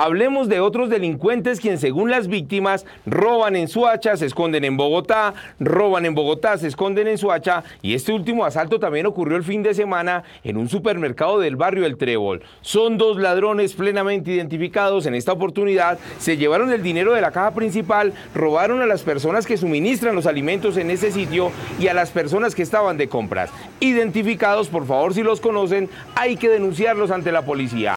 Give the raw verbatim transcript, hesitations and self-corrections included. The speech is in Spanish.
Hablemos de otros delincuentes quienes, según las víctimas, roban en Soacha, se esconden en Bogotá, roban en Bogotá, se esconden en Soacha, y este último asalto también ocurrió el fin de semana en un supermercado del barrio El Trébol. Son dos ladrones plenamente identificados. En esta oportunidad se llevaron el dinero de la caja principal, robaron a las personas que suministran los alimentos en ese sitio y a las personas que estaban de compras. Identificados, por favor, si los conocen, hay que denunciarlos ante la policía.